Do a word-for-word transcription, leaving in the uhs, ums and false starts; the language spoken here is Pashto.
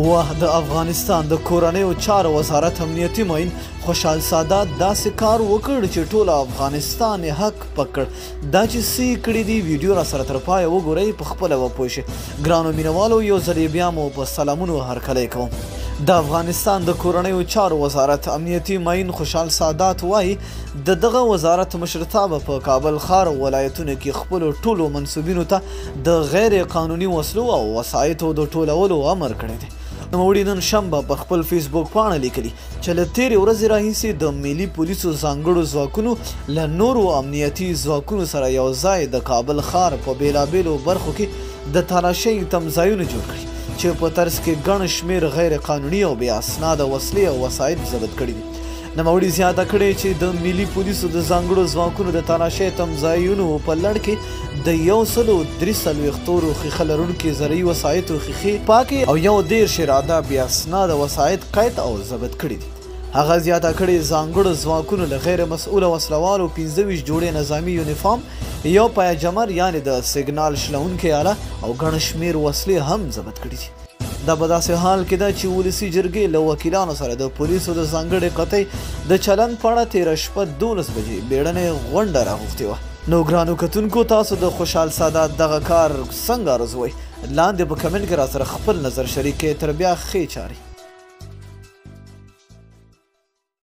واه د افغانستان د کورنیو چارو وزارت امنیتي معین خوشحال سادات داسې کار وکړ چې ټول افغانستان یې حق پکړ. دا چې څه کړي دي ویډیو را سره تر پایه وګورئ، په خپله وپوه شئ. ګرانو مینوالو، یو ځل یې بیا مو په سلامونو هرکلی کوم. د افغانستان د کورنیو چارو وزارت امنیتي معین خوشحال سادات وایي د دغه وزارت مشرتابه په کابل ښار او ولایتونو کې خپلو ټولو منصوبینو ته د غیر قانوني وسلو او وسایطو د ټولولو امر کړی دی. نوموړي نن شنبه پر خپل فیسبوک پاڼه لیکلي چې له تېرې ورځې راهیسې د ملي پولیسو ځانګړو ځواکونو له نورو امنیتي ځواکونو سره یو ځای د کابل ښار په بېلابېلو برخو کې د تالاشۍ تمځایونه جوړ کړي چې په طرز کې ګڼ شمېر غیر قانوني او بې اسناده وسلې او وسایط ضبط کړي دي. نوموړي زیاته کړې چې د ملي پولیسو د ځانګړو ځواکونو د تالاشۍ تمځایونو په لړ کې د یو سلو درې څلوېښتو ښیښه لرونکي زرعي وسایطو ښیښې پاکې او یو دېرش اراده بې اسناده وسایط قید او ضبط کړي دي. هغه زیاته کړې ځانګړو ځواکونو له غیر مسؤله وسلوالو پنځه ویشت جوړې نظامي یونیفارم، یو پایجمر یعنې د سیګنال شلونکې آله او ګڼ شمېر وسلې هم ضبط کړي دي. دا په داسې حال کې ده چې ولسي جرګې له وکیلانو سره د پولیسو د ځانګړې قطۍ د چلند په اړه تېره شپه دولس بجې بیړنۍ غونډه راغوښتې وه. نو ګرانو کتونکو، تاسو د خوشحال سادات دغه کار څنګه ارزوئ؟ لاندې په کمنټ کې را سره خپل نظر شریک کړئ. تر بیا ښې چارې.